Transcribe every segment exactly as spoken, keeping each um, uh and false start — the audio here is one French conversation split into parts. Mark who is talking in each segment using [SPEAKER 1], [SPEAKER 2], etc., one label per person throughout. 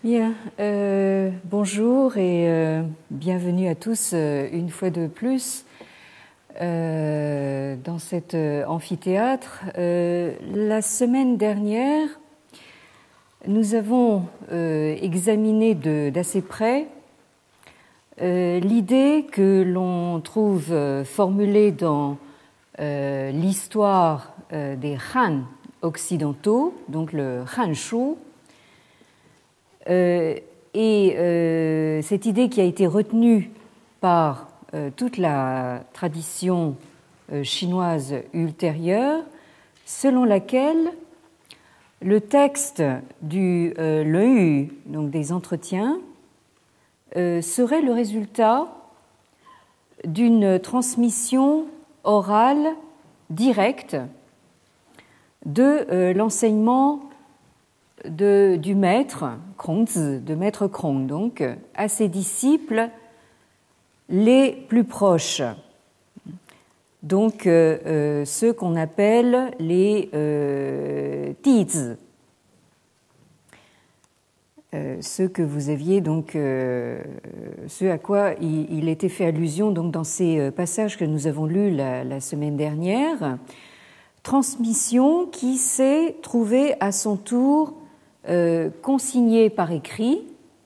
[SPEAKER 1] Bien, euh, bonjour et euh, bienvenue à tous euh, une fois de plus euh, dans cet euh, amphithéâtre. Euh, la semaine dernière, nous avons euh, examiné de, d'assez près euh, l'idée que l'on trouve euh, formulée dans euh, l'histoire euh, des Han occidentaux, donc le Han Shu. Euh, et euh, cette idée qui a été retenue par euh, toute la tradition euh, chinoise ultérieure, selon laquelle le texte du euh, Lü, donc des entretiens, euh, serait le résultat d'une transmission orale directe de euh, l'enseignement De, du maître, Kongzi, de maître Kong, donc, à ses disciples les plus proches. Donc, euh, euh, ceux qu'on appelle les euh, Dizi, euh, ceux que vous aviez, donc, euh, ceux à quoi il, il était fait allusion donc, dans ces passages que nous avons lus la, la semaine dernière. Transmission qui s'est trouvée à son tour Euh, consigné par écrit,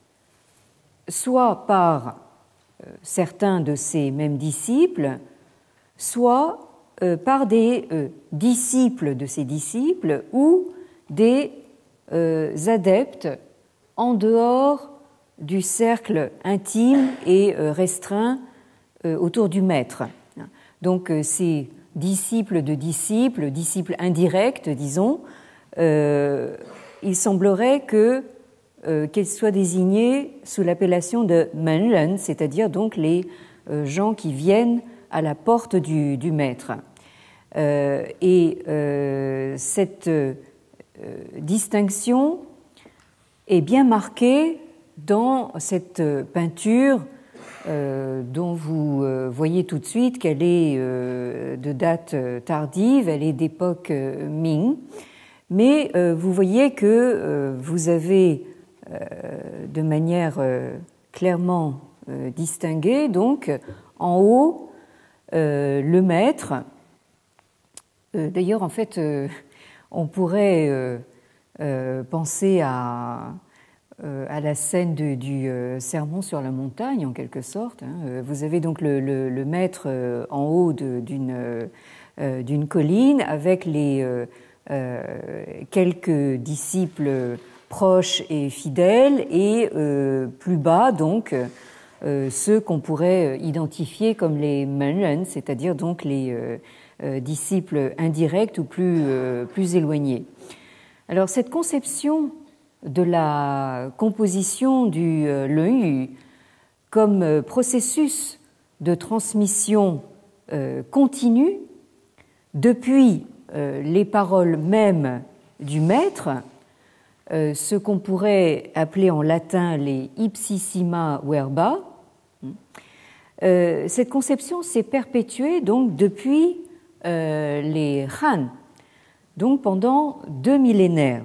[SPEAKER 1] soit par euh, certains de ses mêmes disciples, soit euh, par des euh, disciples de ses disciples ou des euh, adeptes en dehors du cercle intime et euh, restreint euh, autour du maître. Donc euh, ces disciples de disciples, disciples indirects, disons, euh, il semblerait que, euh, qu'ils soient désignés sous l'appellation de menren, c'est-à-dire donc les euh, gens qui viennent à la porte du, du maître. Euh, et euh, cette euh, distinction est bien marquée dans cette peinture euh, dont vous euh, voyez tout de suite qu'elle est euh, de date tardive, elle est d'époque euh, Ming. Mais euh, vous voyez que euh, vous avez euh, de manière euh, clairement euh, distinguée, donc en haut, euh, le maître. Euh, d'ailleurs, en fait, euh, on pourrait euh, euh, penser à, euh, à la scène de, du euh, sermon sur la montagne, en quelque sorte. Hein. Vous avez donc le, le, le maître euh, en haut de, d'une, euh, d'une colline avec les... Euh, Euh, quelques disciples proches et fidèles et euh, plus bas donc euh, ceux qu'on pourrait identifier comme les menren, c'est-à-dire donc les euh, euh, disciples indirects ou plus, euh, plus éloignés. Alors cette conception de la composition du euh, Lü comme euh, processus de transmission euh, continue depuis Euh, les paroles mêmes du maître, euh, ce qu'on pourrait appeler en latin les ipsissima verba. Euh, cette conception s'est perpétuée donc depuis euh, les Han, donc pendant deux millénaires.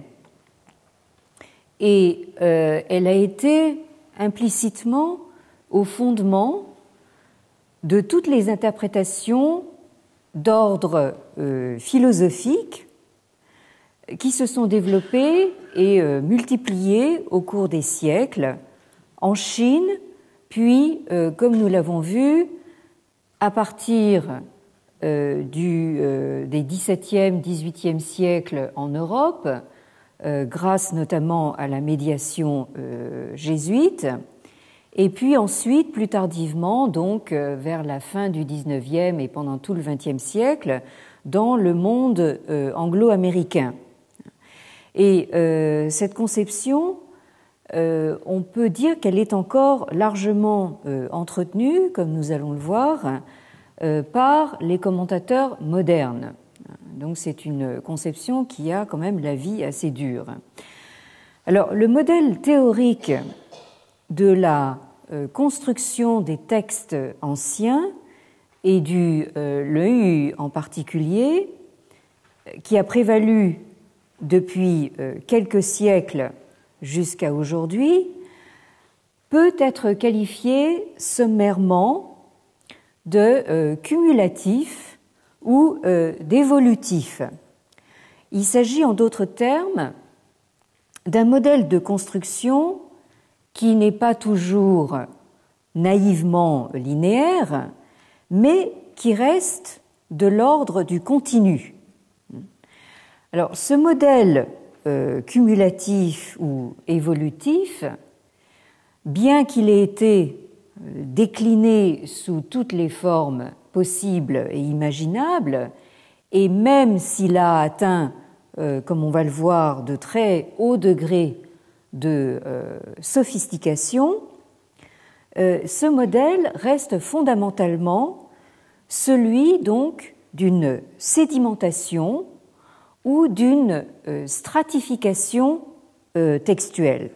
[SPEAKER 1] Et euh, elle a été implicitement au fondement de toutes les interprétations d'ordre euh, philosophique qui se sont développées et euh, multipliées au cours des siècles en Chine, puis, euh, comme nous l'avons vu, à partir euh, du, euh, des dix-septième, dix-huitième siècles en Europe, euh, grâce notamment à la médiation euh, jésuite, et puis ensuite, plus tardivement, donc vers la fin du dix-neuvième et pendant tout le vingtième siècle, dans le monde euh, anglo-américain. Et euh, cette conception, euh, on peut dire qu'elle est encore largement euh, entretenue, comme nous allons le voir, euh, par les commentateurs modernes. Donc c'est une conception qui a quand même la vie assez dure. Alors le modèle théorique de la euh, construction des textes anciens et du euh, Lü en particulier, qui a prévalu depuis euh, quelques siècles jusqu'à aujourd'hui peut être qualifié sommairement de euh, cumulatif ou euh, d'évolutif. Il s'agit en d'autres termes d'un modèle de construction qui n'est pas toujours naïvement linéaire, mais qui reste de l'ordre du continu. Alors, ce modèle euh, cumulatif ou évolutif, bien qu'il ait été euh, décliné sous toutes les formes possibles et imaginables, et même s'il a atteint, euh, comme on va le voir, de très hauts degrés de euh, sophistication, euh, ce modèle reste fondamentalement celui donc d'une sédimentation ou d'une euh, stratification euh, textuelle.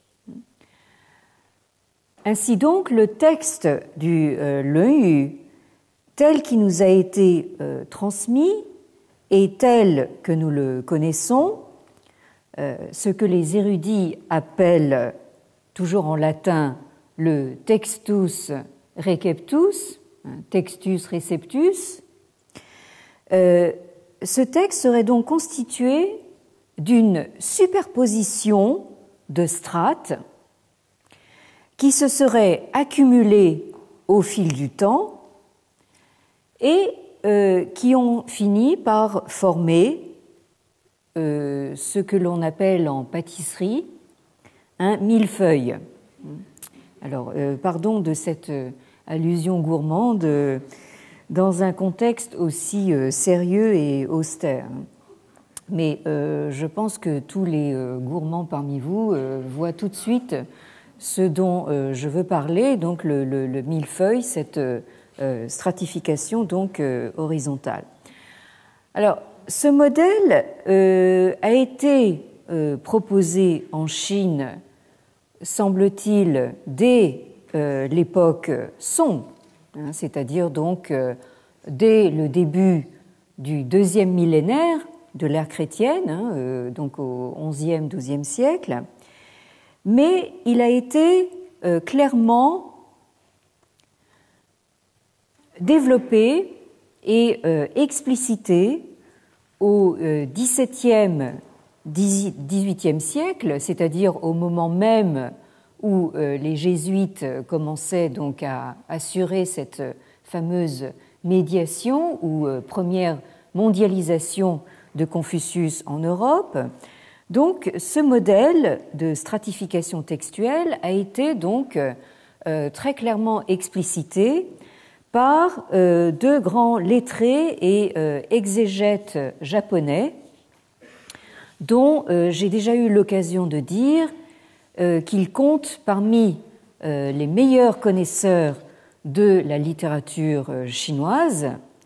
[SPEAKER 1] Ainsi donc, le texte du euh, Lun-Yu, tel qu'il nous a été euh, transmis et tel que nous le connaissons, euh, ce que les érudits appellent, toujours en latin, le textus receptus, textus receptus, euh, ce texte serait donc constitué d'une superposition de strates qui se seraient accumulées au fil du temps et euh, qui ont fini par former euh, ce que l'on appelle en pâtisserie un millefeuille. Alors, euh, pardon de cette euh, allusion gourmande euh, dans un contexte aussi euh, sérieux et austère. Mais euh, je pense que tous les euh, gourmands parmi vous euh, voient tout de suite ce dont euh, je veux parler, donc le, le, le millefeuille, cette euh, stratification donc euh, horizontale. Alors, ce modèle euh, a été euh, proposé en Chine, semble-t-il, dès euh, l'époque Song, hein, c'est-à-dire donc euh, dès le début du deuxième millénaire de l'ère chrétienne, hein, euh, donc au onzième, douzième siècle, mais il a été euh, clairement développé et euh, explicité au euh, dix-septième, dix-huitième siècle, c'est-à-dire au moment même où euh, les jésuites commençaient donc à assurer cette fameuse médiation ou euh, première mondialisation de Confucius en Europe. Donc, ce modèle de stratification textuelle a été donc euh, très clairement explicité par euh, deux grands lettrés et euh, exégètes japonais, dont euh, j'ai déjà eu l'occasion de dire euh, qu'ils comptent parmi euh, les meilleurs connaisseurs de la littérature euh, chinoise,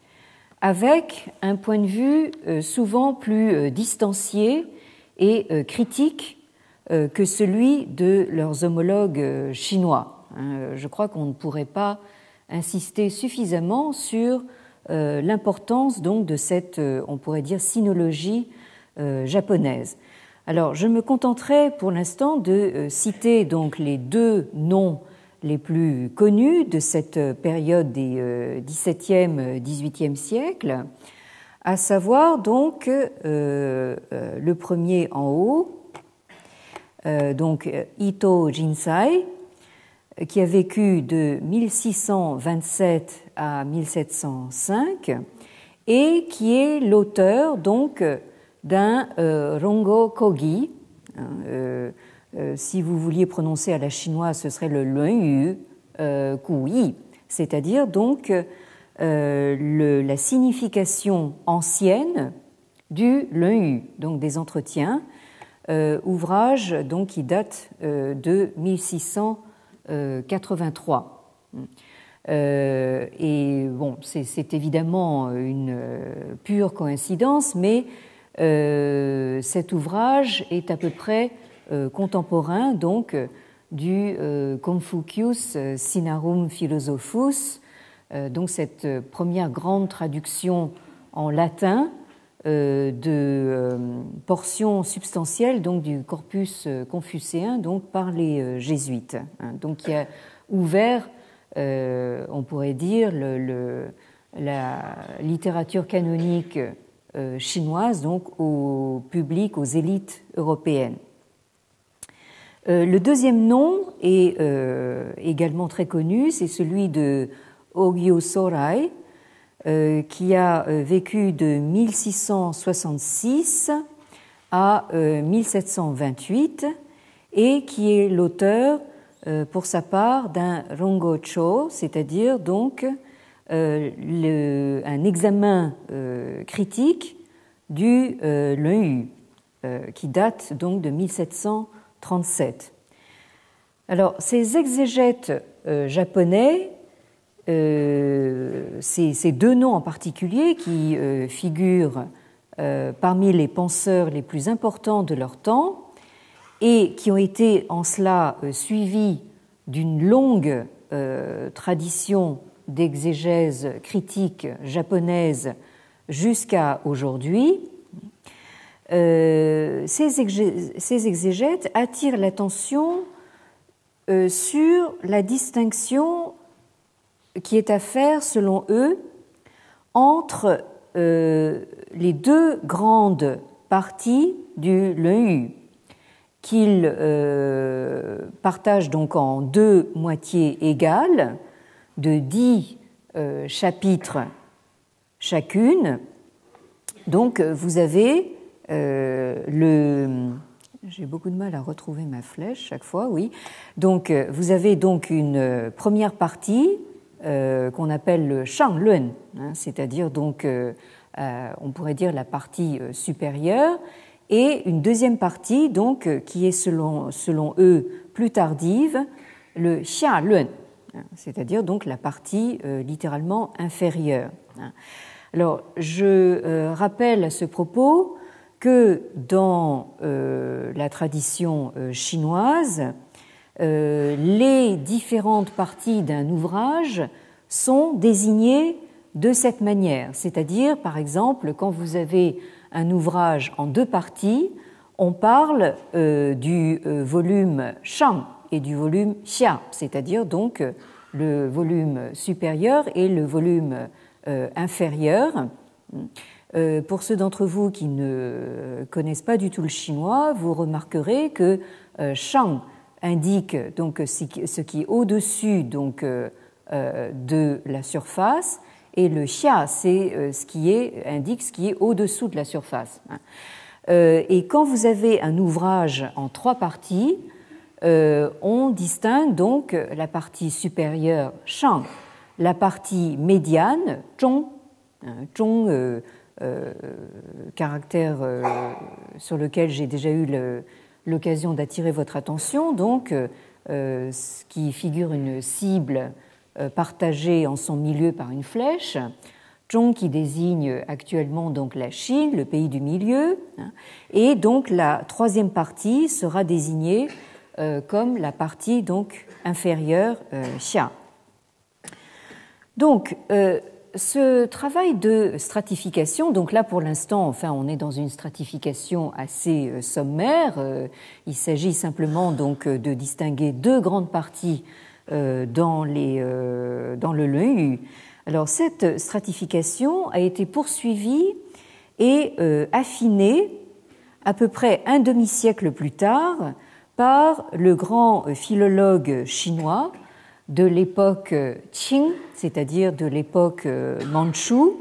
[SPEAKER 1] avec un point de vue euh, souvent plus euh, distancié et euh, critique euh, que celui de leurs homologues euh, chinois. Hein, je crois qu'on ne pourrait pas insister suffisamment sur euh, l'importance donc de cette, euh, on pourrait dire, sinologie euh, japonaise. Alors, je me contenterai pour l'instant de euh, citer donc les deux noms les plus connus de cette période des euh, dix-septième, dix-huitième siècles, à savoir donc euh, euh, le premier en haut, euh, donc Ito Jinsai, qui a vécu de mille six cent vingt-sept à mille sept cent cinq et qui est l'auteur donc d'un euh, Rongo Kogi. Euh, euh, si vous vouliez prononcer à la chinoise, ce serait le Lun-Yu euh, Kuyi, c'est-à-dire donc euh, le, la signification ancienne du Lun-Yu, donc des entretiens, euh, ouvrage donc qui date euh, de mille six cent quatre-vingt-trois. Euh, et bon, c'est, c'est évidemment une euh, pure coïncidence, mais euh, cet ouvrage est à peu près euh, contemporain donc du euh, Confucius Sinarum Philosophus, euh, donc cette première grande traduction en latin euh, de euh, portions substantielles donc, du corpus confucéen donc, par les euh, jésuites. Hein. Donc qui a ouvert, euh, on pourrait dire, le, le, la littérature canonique euh, chinoise donc, au public, aux élites européennes. Euh, le deuxième nom est euh, également très connu, c'est celui de Ogyū Sōrai, euh, qui a euh, vécu de mille six cent soixante-six à euh, mille sept cent vingt-huit et qui est l'auteur, euh, pour sa part, d'un Rongōchō, c'est-à-dire donc euh, le, un examen euh, critique du euh, Lun-Yu, euh, qui date donc de mille sept cent trente-sept. Alors, ces exégètes euh, japonais, euh, ces, ces deux noms en particulier qui euh, figurent euh, parmi les penseurs les plus importants de leur temps et qui ont été en cela euh, suivis d'une longue euh, tradition d'exégèse critique japonaise jusqu'à aujourd'hui, Euh, ces, exé- ces exégètes attirent l'attention euh, sur la distinction qui est à faire, selon eux, entre euh, les deux grandes parties du Lun-Yu, qu'ils euh, partagent donc en deux moitiés égales, de dix euh, chapitres chacune. Donc, vous avez Euh, le... J'ai beaucoup de mal à retrouver ma flèche chaque fois, oui. Donc, vous avez donc une première partie euh, qu'on appelle le Shanglun, hein, c'est-à-dire donc, euh, euh, on pourrait dire la partie euh, supérieure, et une deuxième partie donc qui est selon selon eux plus tardive, le Xialun, hein, c'est-à-dire donc la partie euh, littéralement inférieure. Hein. Alors, je euh, rappelle à ce propos que dans euh, la tradition euh, chinoise, euh, les différentes parties d'un ouvrage sont désignées de cette manière. C'est-à-dire, par exemple, quand vous avez un ouvrage en deux parties, on parle euh, du euh, volume Shang et du volume Xia, c'est-à-dire donc le volume supérieur et le volume euh, inférieur. Euh, pour ceux d'entre vous qui ne connaissent pas du tout le chinois, vous remarquerez que euh, Shang indique donc ce qui est au-dessus donc euh, de la surface et le Xia c'est euh, ce qui est indique ce qui est au-dessous de la surface. Euh, et quand vous avez un ouvrage en trois parties, euh, on distingue donc la partie supérieure Shang, la partie médiane Zhong, hein, Zhong euh, Euh, caractère euh, sur lequel j'ai déjà eu le, l'occasion d'attirer votre attention, donc euh, ce qui figure une cible euh, partagée en son milieu par une flèche, Zhong qui désigne actuellement donc la Chine, le pays du milieu, hein, et donc la troisième partie sera désignée euh, comme la partie donc inférieure euh, Xia. Donc euh, ce travail de stratification, donc là pour l'instant, enfin, on est dans une stratification assez euh, sommaire. Euh, il s'agit simplement donc de distinguer deux grandes parties euh, dans, les, euh, dans le Lun-Yu. Alors cette stratification a été poursuivie et euh, affinée à peu près un demi-siècle plus tard par le grand philologue chinois de l'époque Qing, c'est-à-dire de l'époque mandchoue,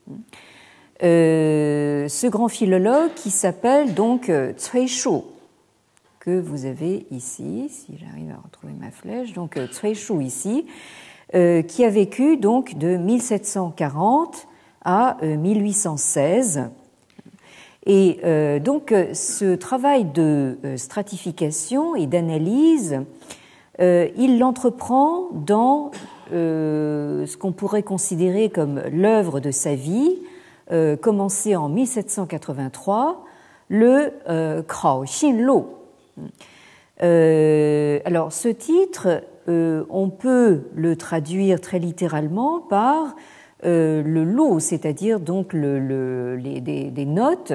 [SPEAKER 1] euh, ce grand philologue qui s'appelle donc Cui Shu, que vous avez ici, si j'arrive à retrouver ma flèche, donc Cui Shu ici, euh, qui a vécu donc de mille sept cent quarante à euh, mille huit cent seize. Et euh, donc ce travail de euh, stratification et d'analyse, Euh, il l'entreprend dans euh, ce qu'on pourrait considérer comme l'œuvre de sa vie, euh, commencée en mille sept cent quatre-vingt-trois, le euh, Krao Xin Lu. Euh, alors, ce titre, euh, on peut le traduire très littéralement par euh, le lot, c'est-à-dire donc le, le, les, des, des notes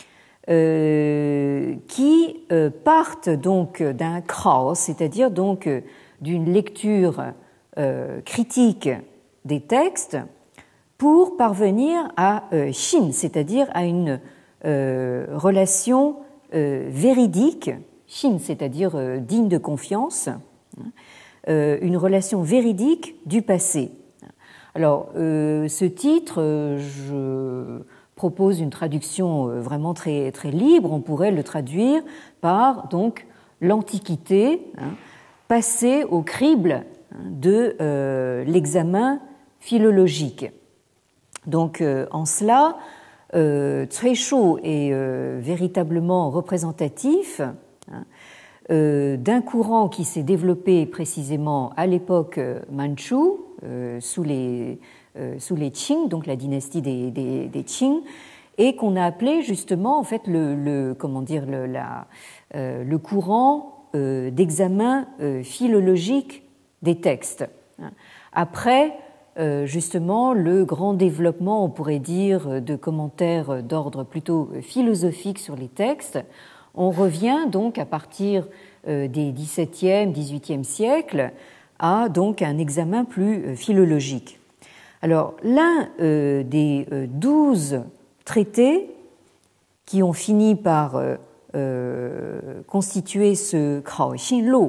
[SPEAKER 1] euh, qui euh, partent donc d'un krao, c'est-à-dire donc d'une lecture euh, critique des textes pour parvenir à euh, shin, c'est-à-dire à une euh, relation euh, véridique, shin, c'est-à-dire euh, digne de confiance, euh, une relation véridique du passé. Alors, euh, ce titre, euh, je propose une traduction euh, vraiment très, très libre. On pourrait le traduire par donc l'Antiquité, hein, passée au crible hein, de euh, l'examen philologique. Donc, euh, en cela, euh, Cuizhou est euh, véritablement représentatif hein, euh, d'un courant qui s'est développé précisément à l'époque mandchoue, euh, sous les euh, sous les Qing, donc la dynastie des, des, des Qing, et qu'on a appelé justement en fait le, le comment dire le, la, euh, le courant euh, d'examen euh, philologique des textes. Après euh, justement le grand développement, on pourrait dire, de commentaires d'ordre plutôt philosophique sur les textes, on revient donc à partir euh, des dix-septième, dix-huitième siècles à donc un examen plus philologique. Alors, l'un euh, des euh, douze traités qui ont fini par euh, euh, constituer ce Krao Xinlu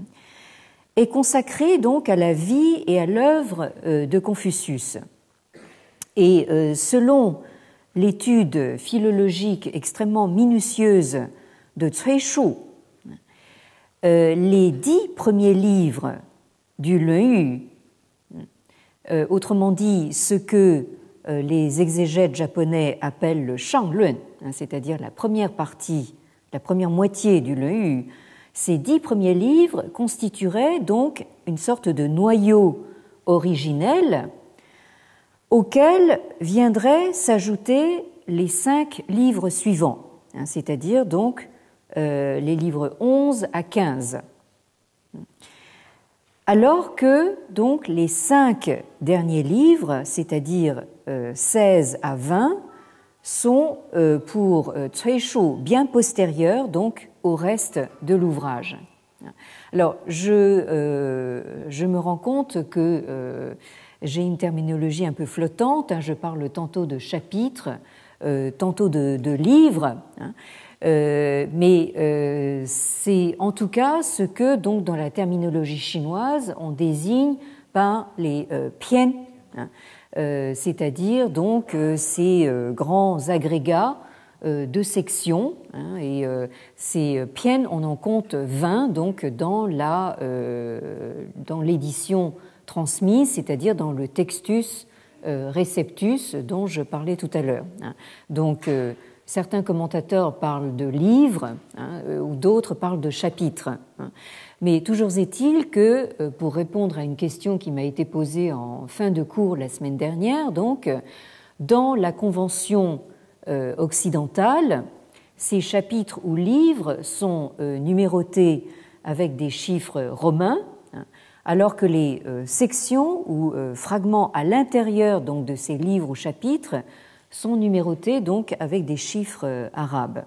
[SPEAKER 1] est consacré donc à la vie et à l'œuvre euh, de Confucius. Et euh, selon l'étude philologique extrêmement minutieuse de Cuizhou, euh, les dix premiers livres du Luan, euh, autrement dit ce que euh, les exégètes japonais appellent le Shangluan, hein, c'est-à-dire la première partie, la première moitié du Luan, ces dix premiers livres constitueraient donc une sorte de noyau originel auquel viendraient s'ajouter les cinq livres suivants, hein, c'est-à-dire donc euh, les livres onze à quinze. Alors que donc les cinq derniers livres, c'est-à-dire euh, seize à vingt, sont euh, pour euh, Cuizhou bien postérieurs donc au reste de l'ouvrage. Alors je, euh, je me rends compte que euh, j'ai une terminologie un peu flottante, hein, je parle tantôt de chapitres, euh, tantôt de, de livres, hein, Euh, mais euh, c'est en tout cas ce que donc dans la terminologie chinoise on désigne par les euh, pian, hein, euh, c'est-à-dire donc euh, ces euh, grands agrégats euh, de sections, hein, et euh, ces pian on en compte vingt donc dans la euh, dans l'édition transmise, c'est-à-dire dans le textus euh, receptus dont je parlais tout à l'heure, hein. Donc euh, certains commentateurs parlent de livres, hein, ou d'autres parlent de chapitres. Hein. Mais toujours est-il que, pour répondre à une question qui m'a été posée en fin de cours la semaine dernière, donc, dans la convention euh, occidentale, ces chapitres ou livres sont euh, numérotés avec des chiffres romains, hein, alors que les euh, sections ou euh, fragments à l'intérieur donc, de ces livres ou chapitres sont numérotés donc avec des chiffres arabes.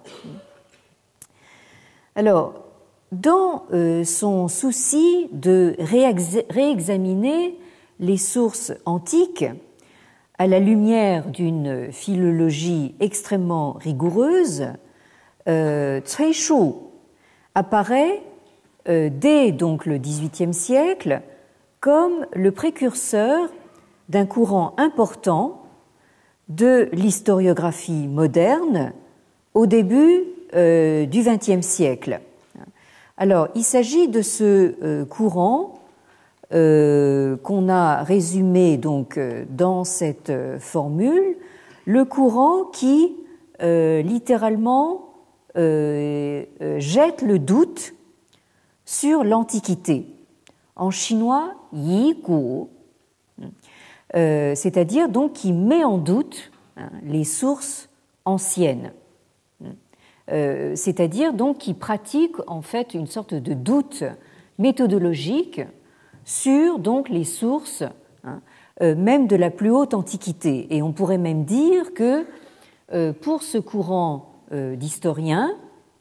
[SPEAKER 1] Alors, dans euh, son souci de réex- réexaminer les sources antiques à la lumière d'une philologie extrêmement rigoureuse, euh, Cuizhou apparaît euh, dès donc le dix-huitième siècle comme le précurseur d'un courant important de l'historiographie moderne au début euh, du vingtième siècle. Alors, il s'agit de ce euh, courant euh, qu'on a résumé donc euh, dans cette euh, formule, le courant qui euh, littéralement euh, euh, jette le doute sur l'Antiquité. En chinois, yi guo. Euh, c'est-à-dire donc qui met en doute hein, les sources anciennes, euh, c'est-à-dire donc qui pratique en fait une sorte de doute méthodologique sur donc les sources hein, euh, même de la plus haute antiquité. Et on pourrait même dire que euh, pour ce courant euh, d'historiens,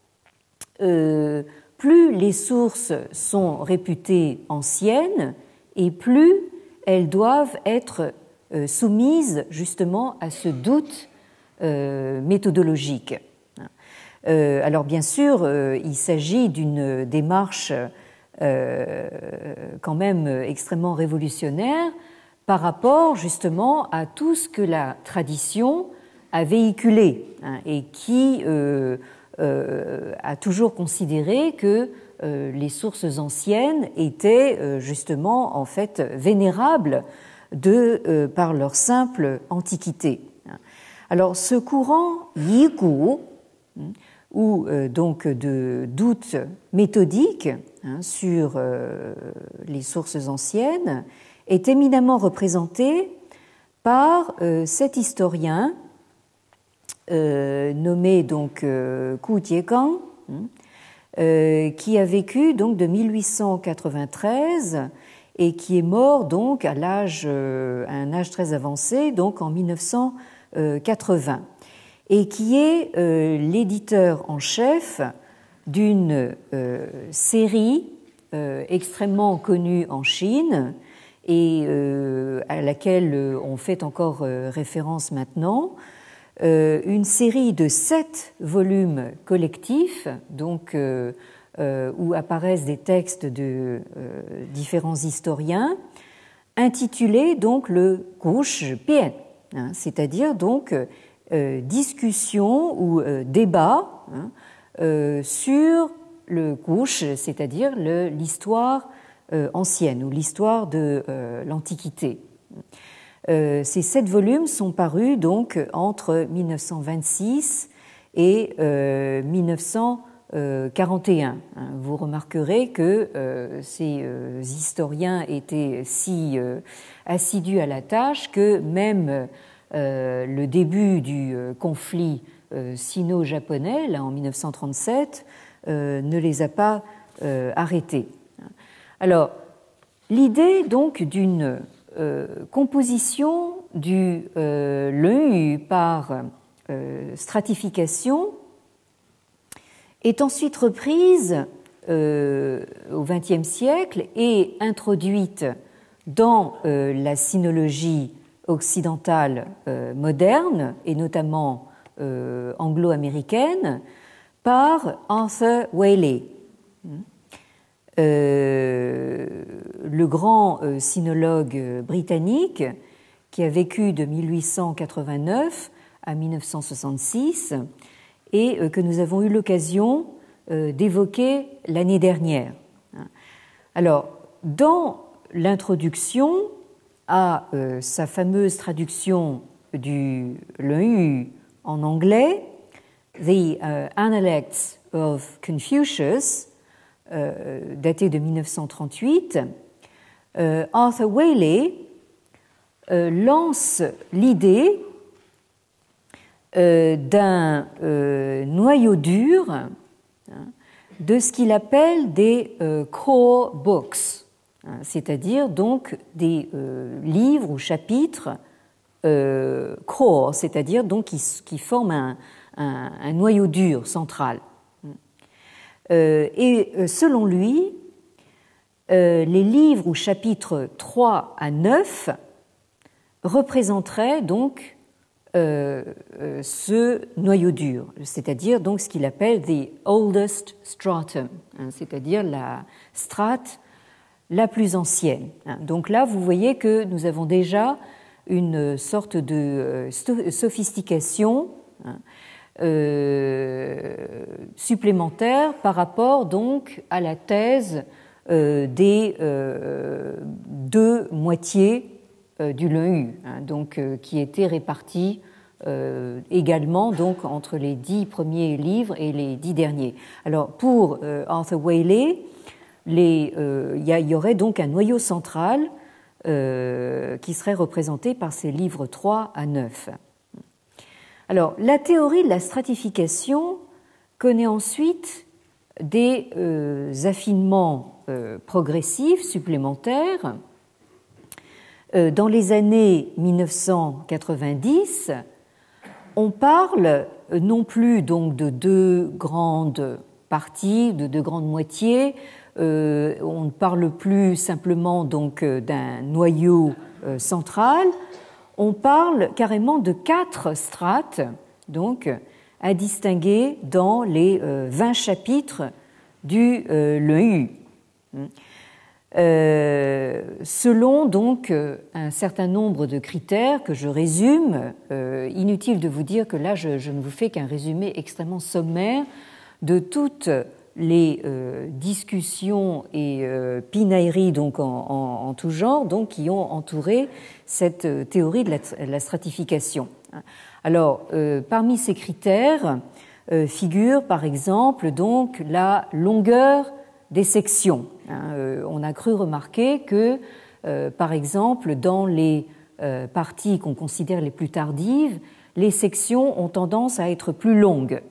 [SPEAKER 1] euh, plus les sources sont réputées anciennes et plus elles doivent être euh, soumises justement à ce doute euh, méthodologique. Euh, alors bien sûr, euh, il s'agit d'une démarche euh, quand même extrêmement révolutionnaire par rapport justement à tout ce que la tradition a véhiculé, hein, et qui euh, euh, a toujours considéré que euh, les sources anciennes étaient euh, justement en fait vénérables de, euh, par leur simple antiquité. Alors ce courant Yigu, ou euh, donc de doute méthodique, hein, sur euh, les sources anciennes, est éminemment représenté par euh, cet historien euh, nommé donc euh, Ku Jiegang, euh, qui a vécu donc de mille huit cent quatre-vingt-treize et qui est mort donc à l'âge euh, à un âge très avancé, donc en mille neuf cent quatre-vingts, et qui est euh, l'éditeur en chef d'une euh, série euh, extrêmement connue en Chine et euh, à laquelle on fait encore euh, référence maintenant, euh, une série de sept volumes collectifs, donc euh, euh, où apparaissent des textes de euh, différents historiens, intitulés donc le Gushi Bian, hein, c'est-à-dire donc euh, discussion ou euh, débat, hein, euh, sur le Gushi, c'est-à-dire le, l'histoire euh, ancienne ou l'histoire de euh, l'Antiquité. Euh, ces sept volumes sont parus donc entre mille neuf cent vingt-six et euh, mille neuf cent quarante et un. Vous remarquerez que euh, ces euh, historiens étaient si euh, assidus à la tâche que même euh, le début du euh, conflit euh, sino-japonais, là en mille neuf cent trente-sept, euh, ne les a pas euh, arrêtés. Alors, l'idée donc d'une euh, composition du euh, Lun Yu par euh, stratification est ensuite reprise euh, au vingtième siècle et introduite dans euh, la sinologie occidentale euh, moderne, et notamment euh, anglo-américaine, par Arthur Waley. Euh, le grand euh, sinologue britannique qui a vécu de mille huit cent quatre-vingt-neuf à mille neuf cent soixante-six et euh, que nous avons eu l'occasion euh, d'évoquer l'année dernière. Alors, dans l'introduction à euh, sa fameuse traduction du Lun Yu en anglais, The uh, Analects of Confucius, euh, daté de mille neuf cent trente-huit, euh, Arthur Waley euh, lance l'idée euh, d'un euh, noyau dur, hein, de ce qu'il appelle des euh, core books, hein, c'est-à-dire donc des euh, livres ou chapitres euh, core, c'est-à-dire donc qui, qui forment un, un, un noyau dur central. Euh, et selon lui, euh, les livres ou chapitres trois à neuf représenteraient donc euh, euh, ce noyau dur, c'est-à-dire donc ce qu'il appelle the oldest stratum, hein, c'est-à-dire la strate la plus ancienne. Hein. Donc là, vous voyez que nous avons déjà une sorte de euh, sophistication, hein, Euh, supplémentaire par rapport donc à la thèse euh, des euh, deux moitiés euh, du Lun Yu, hein, donc euh, qui étaient réparties euh, également donc entre les dix premiers livres et les dix derniers. Alors pour euh, Arthur Waley, les, euh, y, a, y aurait donc un noyau central euh, qui serait représenté par ces livres trois à neuf. Alors, la théorie de la stratification connaît ensuite des euh, affinements euh, progressifs supplémentaires euh, dans les années mille neuf cent quatre-vingt-dix, on parle non plus donc de deux grandes parties, de deux grandes moitiés. Euh, on ne parle plus simplement donc d'un noyau euh, central. On parle carrément de quatre strates, donc à distinguer dans les euh, vingt chapitres du euh, Lun Yu. Euh, selon donc un certain nombre de critères que je résume, euh, inutile de vous dire que là je, je ne vous fais qu'un résumé extrêmement sommaire de toutes les euh, discussions et euh, pinailleries donc en, en, en tout genre donc qui ont entouré cette euh, théorie de la, la stratification. Alors euh, parmi ces critères euh, figure par exemple donc la longueur des sections. Hein, euh, on a cru remarquer que, euh, par exemple, dans les euh, parties qu'on considère les plus tardives, les sections ont tendance à être plus longues.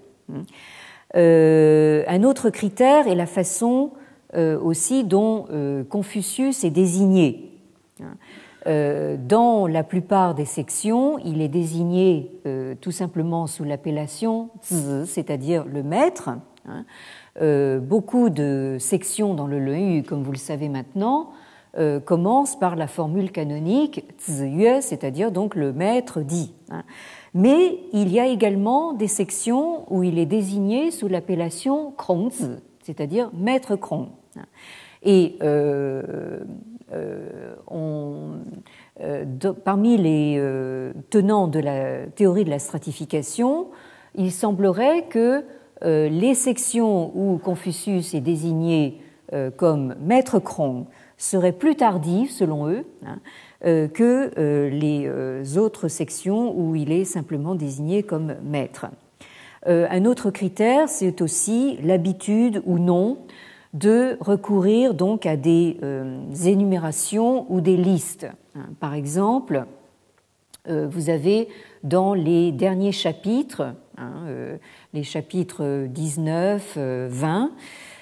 [SPEAKER 1] Euh, un autre critère est la façon euh, aussi dont euh, Confucius est désigné. Euh, dans la plupart des sections, il est désigné euh, tout simplement sous l'appellation zi, c'est-à-dire le maître. Hein. Euh, beaucoup de sections dans le Lun Yu, comme vous le savez maintenant, euh, commencent par la formule canonique zi yue, c'est-à-dire donc le maître dit. Hein. Mais il y a également des sections où il est désigné sous l'appellation Krongzi, c'est-à-dire maître Krong. Et euh, euh, on, euh, de, parmi les euh, tenants de la théorie de la stratification, il semblerait que euh, les sections où Confucius est désigné euh, comme maître Krong seraient plus tardives, selon eux, hein, euh, que euh, les euh, autres sections où il est simplement désigné comme maître. Euh, un autre critère, c'est aussi l'habitude ou non de recourir donc à des euh, énumérations ou des listes. Par exemple, euh, vous avez dans les derniers chapitres, hein, euh, les chapitres dix-neuf, vingt,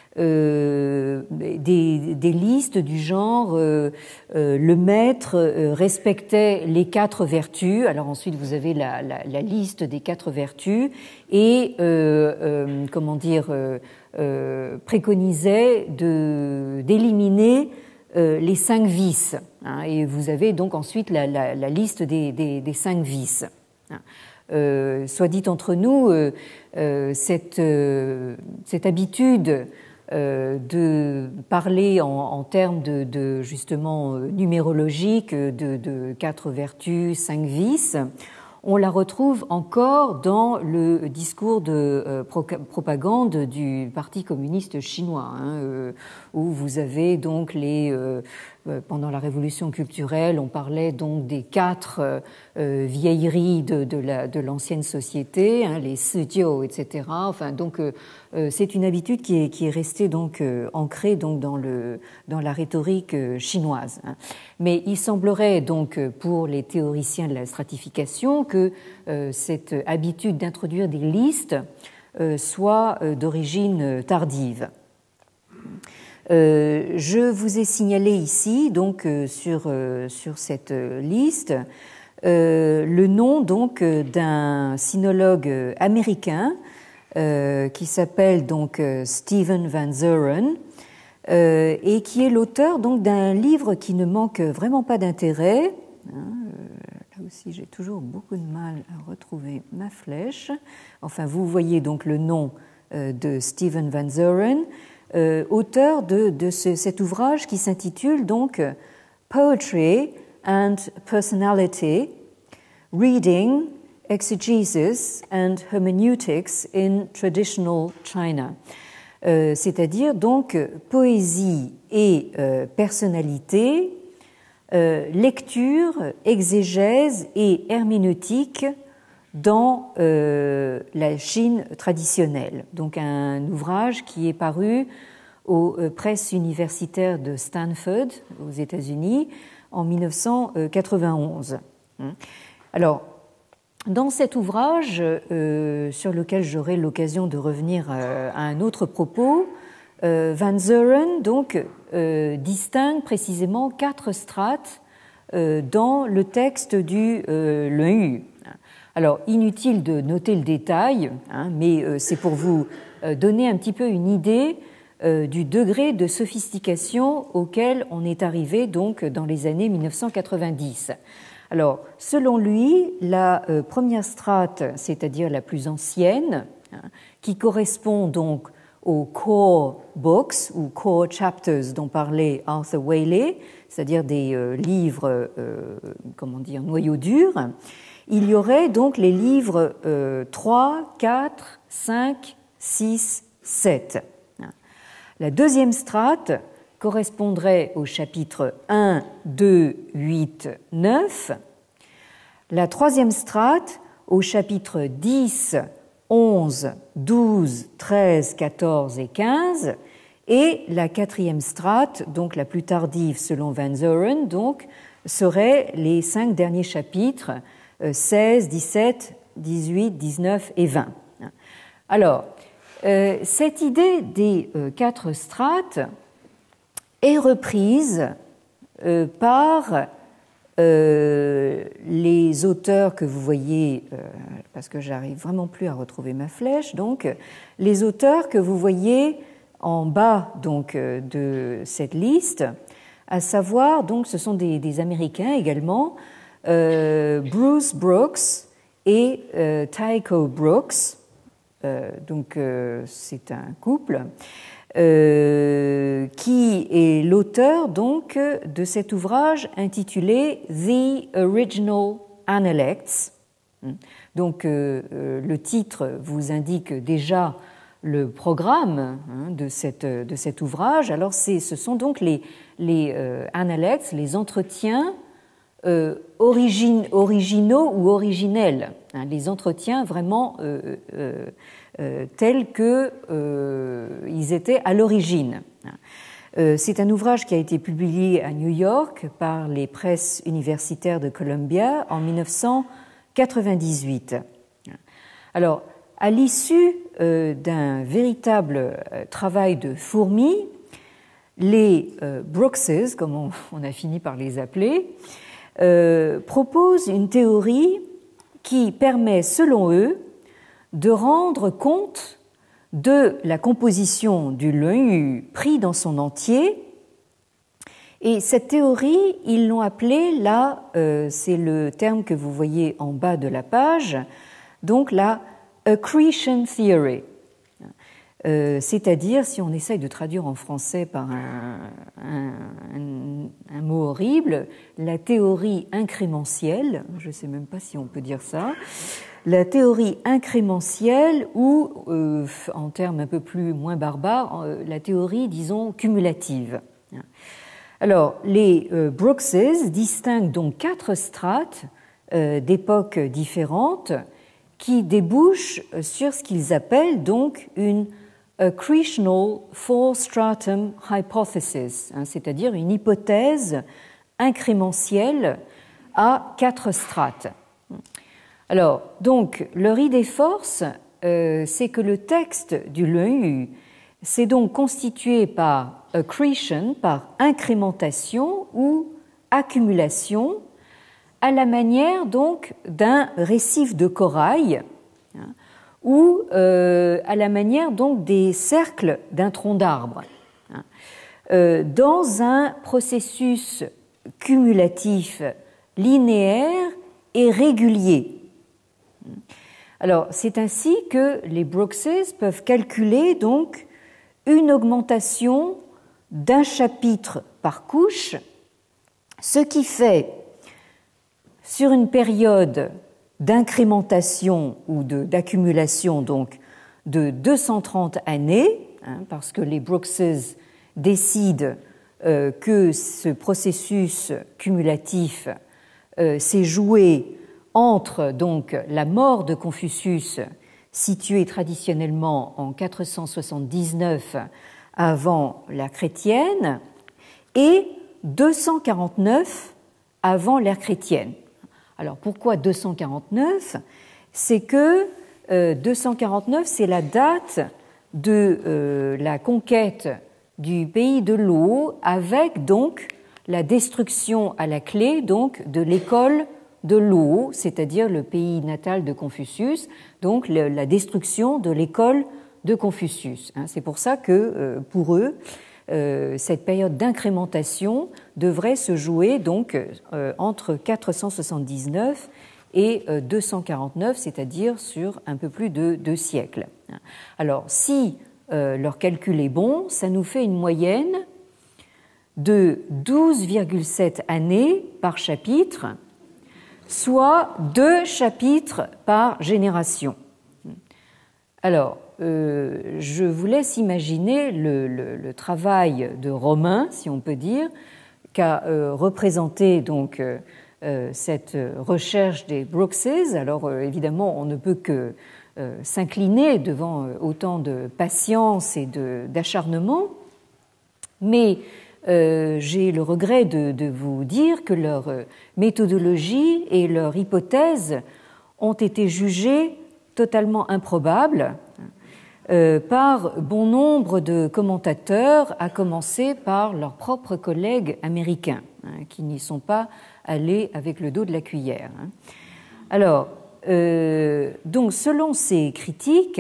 [SPEAKER 1] euh, des, des listes du genre euh, euh, le maître euh, respectait les quatre vertus. Alors ensuite vous avez la, la, la liste des quatre vertus et euh, euh, comment dire euh, euh, préconisait de d'éliminer euh, les cinq vices. Hein, et vous avez donc ensuite la, la, la liste des, des, des cinq vices. Hein. Euh, soit dit entre nous, euh, euh, cette, euh, cette habitude Euh, de parler en, en termes de, de justement numérologique de, de quatre vertus, cinq vices, on la retrouve encore dans le discours de euh, pro- propagande du Parti communiste chinois, hein, euh, où vous avez donc les euh, pendant la révolution culturelle, on parlait donc des quatre euh, vieilleries de, de, la, de l'ancienne société, hein, les sijiu, et cetera. Enfin, donc, euh, c'est une habitude qui est, qui est restée donc euh, ancrée donc dans le dans la rhétorique chinoise. Hein. Mais il semblerait donc pour les théoriciens de la stratification que euh, cette habitude d'introduire des listes euh, soit euh, d'origine tardive. Euh, je vous ai signalé ici, donc euh, sur euh, sur cette liste, euh, le nom donc d'un sinologue américain euh, qui s'appelle donc Stephen Van Zuren euh, et qui est l'auteur donc d'un livre qui ne manque vraiment pas d'intérêt. Hein, euh, là aussi, j'ai toujours beaucoup de mal à retrouver ma flèche. Enfin, vous voyez donc le nom euh, de Stephen Van Zuren. Euh, auteur de, de ce, cet ouvrage qui s'intitule donc Poetry and Personality, Reading, Exegesis and Hermeneutics in Traditional China. Euh, c'est-à-dire donc poésie et euh, personnalité, euh, lecture, exégèse et herméneutique dans euh, la Chine traditionnelle. Donc un ouvrage qui est paru aux euh, presses universitaires de Stanford, aux États-Unis, en mille neuf cent quatre-vingt-onze. Alors, dans cet ouvrage, euh, sur lequel j'aurai l'occasion de revenir euh, à un autre propos, euh, Van Zuren donc, euh, distingue précisément quatre strates euh, dans le texte du euh, Luan Yu. Alors, inutile de noter le détail, hein, mais euh, c'est pour vous euh, donner un petit peu une idée euh, du degré de sophistication auquel on est arrivé donc dans les années mille neuf cent quatre-vingt-dix. Alors, selon lui, la euh, première strate, c'est-à-dire la plus ancienne, hein, qui correspond donc aux core books ou core chapters dont parlait Arthur Waley, c'est-à-dire des euh, livres, euh, comment dire, noyaux durs, il y aurait donc les livres euh, trois, quatre, cinq, six, sept. La deuxième strate correspondrait au chapitre un, deux, huit, neuf. La troisième strate au chapitre dix, onze, douze, treize, quatorze et quinze, et la quatrième strate, donc la plus tardive selon Van Zoren, donc, serait les cinq derniers chapitres, seize, dix-sept, dix-huit, dix-neuf et vingt. Alors, euh, cette idée des euh, quatre strates est reprise euh, par Euh, les auteurs que vous voyez, euh, parce que j'arrive vraiment plus à retrouver ma flèche, donc les auteurs que vous voyez en bas donc euh, de cette liste, à savoir donc ce sont des, des Américains également, euh, Bruce Brooks et euh, Tycho Brooks, euh, donc euh, c'est un couple. Euh, qui est l'auteur donc de cet ouvrage intitulé The Original Analects. Donc euh, le titre vous indique déjà le programme hein, de, cette, de cet ouvrage. Alors c'est, ce sont donc les, les euh, analects, les entretiens euh, origine, originaux ou originels, hein, les entretiens vraiment euh, euh, Euh, tels qu'ils euh, étaient à l'origine. Euh, c'est un ouvrage qui a été publié à New York par les presses universitaires de Columbia en mille neuf cent quatre-vingt-dix-huit. Alors, à l'issue euh, d'un véritable euh, travail de fourmi, les euh, Brookses, comme on, on a fini par les appeler, euh, proposent une théorie qui permet, selon eux, de rendre compte de la composition du Luan Yu pris dans son entier. Et cette théorie, ils l'ont appelée, là, euh, c'est le terme que vous voyez en bas de la page, donc la accretion theory. Euh, c'est-à-dire, si on essaye de traduire en français par un, un, un, un mot horrible, la théorie incrémentielle, je ne sais même pas si on peut dire ça, la théorie incrémentielle ou, euh, en termes un peu plus moins barbares, euh, la théorie, disons, cumulative. Alors, les euh, Brookses distinguent donc quatre strates euh, d'époques différentes qui débouchent sur ce qu'ils appellent donc une accretional four-stratum hypothesis, hein, c'est-à-dire une hypothèse incrémentielle à quatre strates. Alors, donc, leur idée force, euh, c'est que le texte du Luan Yu s'est donc constitué par accretion, par incrémentation ou accumulation, à la manière donc d'un récif de corail, hein, ou euh, à la manière donc des cercles d'un tronc d'arbre, hein, euh, dans un processus cumulatif linéaire et régulier. Alors, c'est ainsi que les Brookses peuvent calculer donc une augmentation d'un chapitre par couche, ce qui fait, sur une période d'incrémentation ou de, d'accumulation donc de deux cent trente années, hein, parce que les Brookses décident euh, que ce processus cumulatif euh, s'est joué entre donc la mort de Confucius, située traditionnellement en quatre cent soixante-dix-neuf avant l'ère chrétienne, et deux cent quarante-neuf avant l'ère chrétienne. Alors pourquoi deux cent quarante-neuf ? C'est que euh, deux cent quarante-neuf, c'est la date de euh, la conquête du pays de l'eau, avec donc la destruction à la clé donc de l'école de Luo, c'est-à-dire le pays natal de Confucius, donc le, la destruction de l'école de Confucius. C'est pour ça que pour eux, cette période d'incrémentation devrait se jouer donc entre quatre cent soixante-dix-neuf et deux cent quarante-neuf, c'est-à-dire sur un peu plus de deux siècles. Alors, si leur calcul est bon, ça nous fait une moyenne de douze virgule sept années par chapitre, soit deux chapitres par génération. Alors, euh, je vous laisse imaginer le, le, le travail de Romain, si on peut dire, qu'a euh, représenté donc euh, cette recherche des Brookses. Alors, euh, évidemment, on ne peut que euh, s'incliner devant euh, autant de patience et de, d'acharnement, mais Euh, j'ai le regret de, de vous dire que leur méthodologie et leur hypothèse ont été jugées totalement improbables euh, par bon nombre de commentateurs, à commencer par leurs propres collègues américains, hein, qui n'y sont pas allés avec le dos de la cuillère. Hein. Alors, euh, donc, selon ces critiques,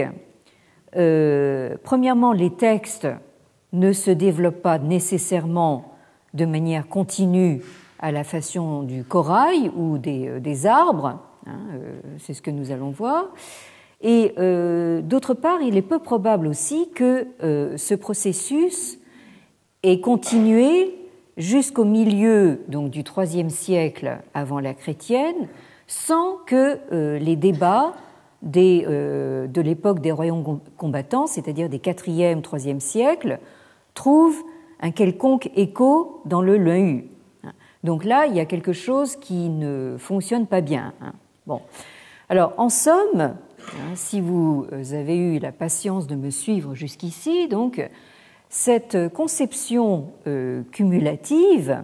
[SPEAKER 1] euh, premièrement, les textes ne se développe pas nécessairement de manière continue à la façon du corail ou des, des arbres, hein, euh, c'est ce que nous allons voir. Et euh, d'autre part, il est peu probable aussi que euh, ce processus ait continué jusqu'au milieu donc, du troisième siècle avant l'ère chrétienne, sans que euh, les débats des, euh, de l'époque des royaumes combattants, c'est-à-dire des quatrième, troisième siècles, trouvent un quelconque écho dans le Lun-Yu. Donc là, il y a quelque chose qui ne fonctionne pas bien. Bon. Alors, en somme, si vous avez eu la patience de me suivre jusqu'ici, donc, cette conception euh, cumulative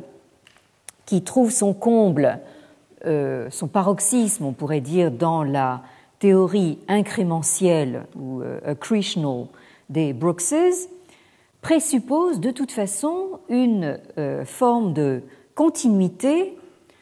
[SPEAKER 1] qui trouve son comble, euh, son paroxysme, on pourrait dire, dans la théorie incrémentielle ou euh, accretional des Brookses, présuppose de toute façon une euh, forme de continuité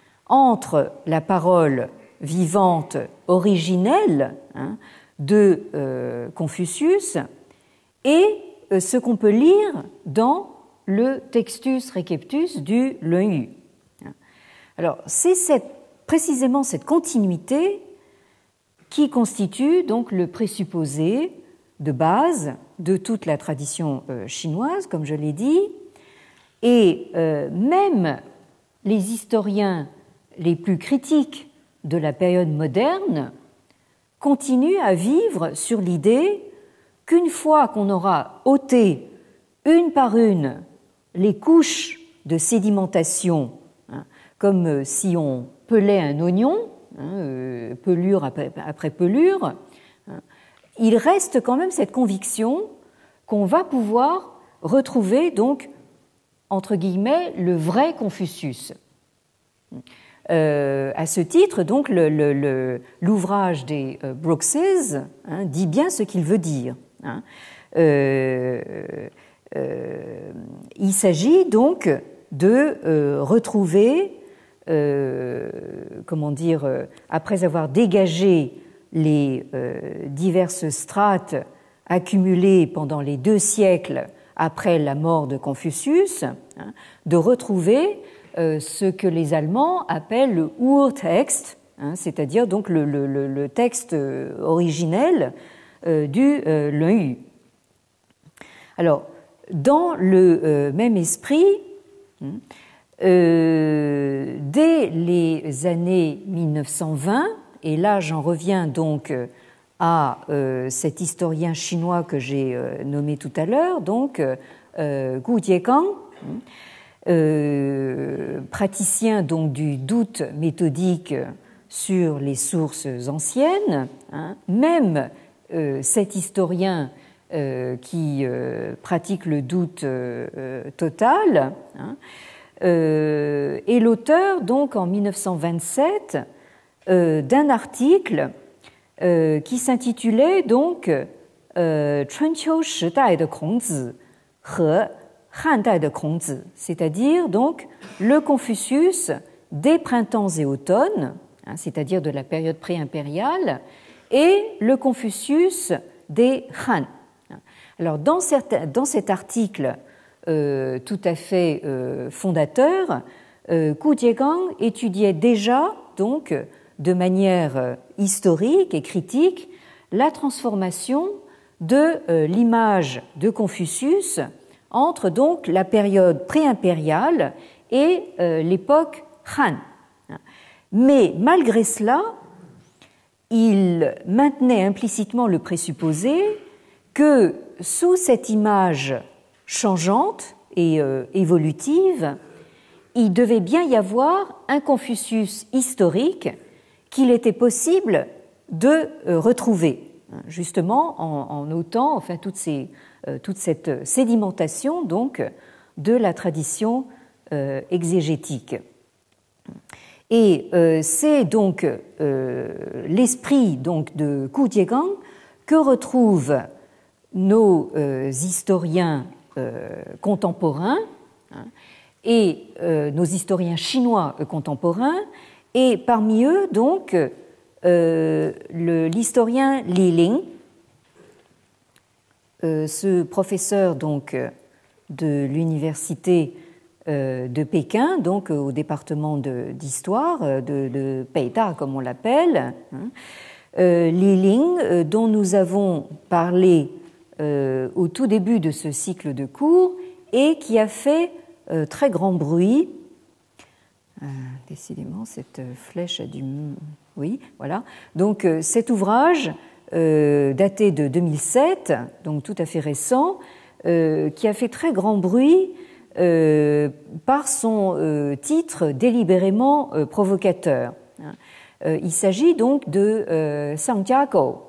[SPEAKER 1] entre la parole vivante originelle hein, de euh, Confucius et euh, ce qu'on peut lire dans le Textus Receptus du Lun-Yu. Alors, c'est cette, précisément cette continuité qui constitue donc le présupposé de base de toute la tradition euh, chinoise, comme je l'ai dit, et euh, même les historiens les plus critiques de la période moderne continuent à vivre sur l'idée qu'une fois qu'on aura ôté une par une les couches de sédimentation, hein, comme si on pelait un oignon, hein, euh, pelure après, après pelure, hein, il reste quand même cette conviction qu'on va pouvoir retrouver donc entre guillemets le vrai Confucius. Euh, à ce titre, donc, le, le, le, l'ouvrage des euh, Brookses hein, dit bien ce qu'il veut dire. Hein. Euh, euh, il s'agit donc de euh, retrouver, euh, comment dire, euh, après avoir dégagé les euh, diverses strates accumulées pendant les deux siècles après la mort de Confucius, hein, de retrouver euh, ce que les Allemands appellent le Urtext, hein, c'est-à-dire donc le, le, le texte originel euh, du euh, Lun-Yu. Alors, dans le euh, même esprit, hein, euh, dès les années mille neuf cent vingt, et là j'en reviens donc à euh, cet historien chinois que j'ai euh, nommé tout à l'heure, donc euh, Gu Jiekang, euh, praticien donc du doute méthodique sur les sources anciennes, hein, même euh, cet historien euh, qui euh, pratique le doute euh, total, hein, euh, est l'auteur donc en mille neuf cent vingt-sept euh, d'un article euh, qui s'intitulait donc euh, 春秋时代的孔子和 Han Dai de Kongzi, c'est-à-dire donc le Confucius des printemps et automnes, hein, c'est-à-dire de la période pré-impériale, et le Confucius des Han. Alors, dans, certains, dans cet article euh, tout à fait euh, fondateur, euh, Gu Jiegang étudiait déjà, donc, de manière euh, historique et critique, la transformation de euh, l'image de Confucius entre donc la période pré-impériale et euh, l'époque Han. Mais malgré cela, il maintenait implicitement le présupposé que sous cette image changeante et euh, évolutive, il devait bien y avoir un Confucius historique qu'il était possible de euh, retrouver, justement en, en notant enfin, toutes ces, euh, toute cette sédimentation donc, de la tradition euh, exégétique. Et euh, c'est donc euh, l'esprit donc, de Gu Jiegang que retrouvent nos euh, historiens euh, contemporains hein, et euh, nos historiens chinois euh, contemporains, et parmi eux, donc, euh, le, l'historien Li Ling, euh, ce professeur donc, de l'université euh, de Pékin, donc au département de, d'histoire, de, de Peïda, comme on l'appelle, hein, euh, Li Ling, euh, dont nous avons parlé Euh, au tout début de ce cycle de cours et qui a fait euh, très grand bruit. Euh, décidément, cette flèche a dû... Oui, voilà. Donc, euh, cet ouvrage, euh, daté de deux mille sept, donc tout à fait récent, euh, qui a fait très grand bruit euh, par son euh, titre délibérément euh, provocateur. Euh, il s'agit donc de euh, Sang Jiagou,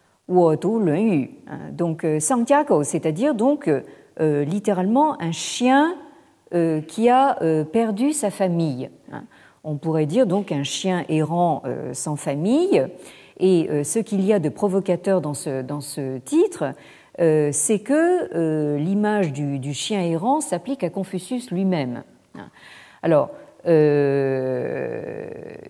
[SPEAKER 1] donc Sanjiagou, c'est-à-dire donc euh, littéralement un chien euh, qui a euh, perdu sa famille. On pourrait dire donc un chien errant euh, sans famille. Et euh, ce qu'il y a de provocateur dans ce, dans ce titre, euh, c'est que euh, l'image du, du chien errant s'applique à Confucius lui-même. Alors, euh,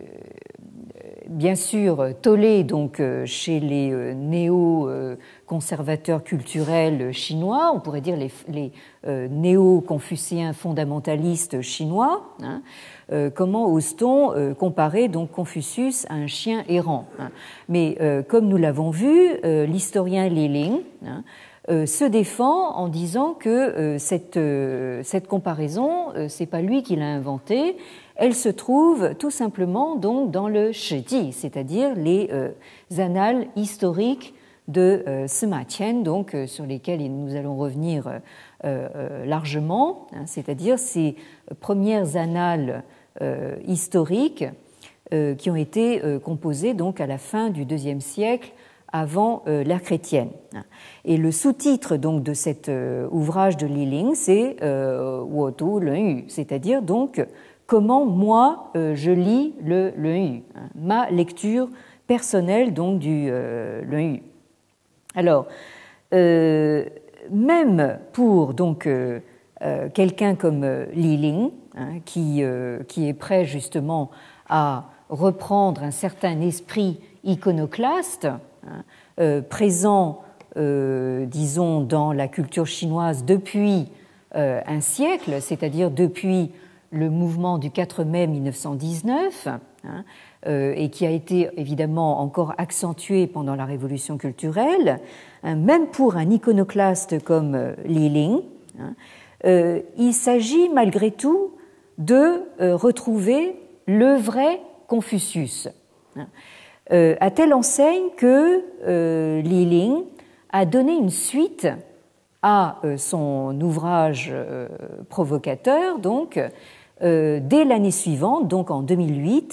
[SPEAKER 1] bien sûr, tollé donc chez les néo-conservateurs culturels chinois, on pourrait dire les, les euh, néo-confucéens fondamentalistes chinois. Hein, euh, comment ose-t-on euh, comparer donc Confucius à un chien errant, hein. Mais euh, comme nous l'avons vu, euh, l'historien Li Ling hein, euh, se défend en disant que euh, cette, euh, cette comparaison, euh, c'est pas lui qui l'a inventée. Elle se trouve tout simplement donc dans le Shiji, c'est-à-dire les euh, annales historiques de euh, Sima Qian, donc euh, sur lesquelles nous allons revenir euh, euh, largement, hein, c'est-à-dire ces premières annales euh, historiques euh, qui ont été euh, composées donc à la fin du deuxième siècle avant euh, l'ère chrétienne. Et le sous-titre donc de cet euh, ouvrage de Li Ling, c'est euh, Wo Du Lunyu, c'est-à-dire donc comment moi euh, je lis le Lunyu, hein, ma lecture personnelle donc du euh, Lunyu. Alors, euh, même pour donc euh, euh, quelqu'un comme euh, Li Ling, hein, qui euh, qui est prêt justement à reprendre un certain esprit iconoclaste, hein, euh, présent, euh, disons, dans la culture chinoise depuis euh, un siècle, c'est-à-dire depuis le mouvement du quatre mai mille neuf cent dix-neuf, hein, euh, et qui a été évidemment encore accentué pendant la Révolution culturelle, hein, même pour un iconoclaste comme euh, Li Ling, hein, euh, il s'agit malgré tout de euh, retrouver le vrai Confucius, hein, euh, à telle enseigne que euh, Li Ling a donné une suite à euh, son ouvrage euh, provocateur, donc, Euh, dès l'année suivante, donc en deux mille huit,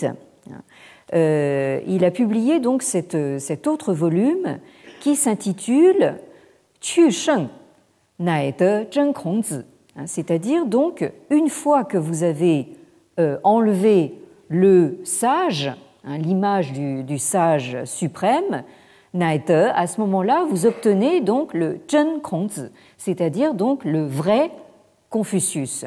[SPEAKER 1] euh, il a publié donc cette, cet autre volume qui s'intitule Qu Sheng Nai de Zhen Kongzi, c'est-à-dire donc une fois que vous avez euh, enlevé le sage, hein, l'image du, du sage suprême, Nai de, à ce moment-là, vous obtenez donc le Zhen Kongzi, c'est-à-dire donc le vrai Confucius.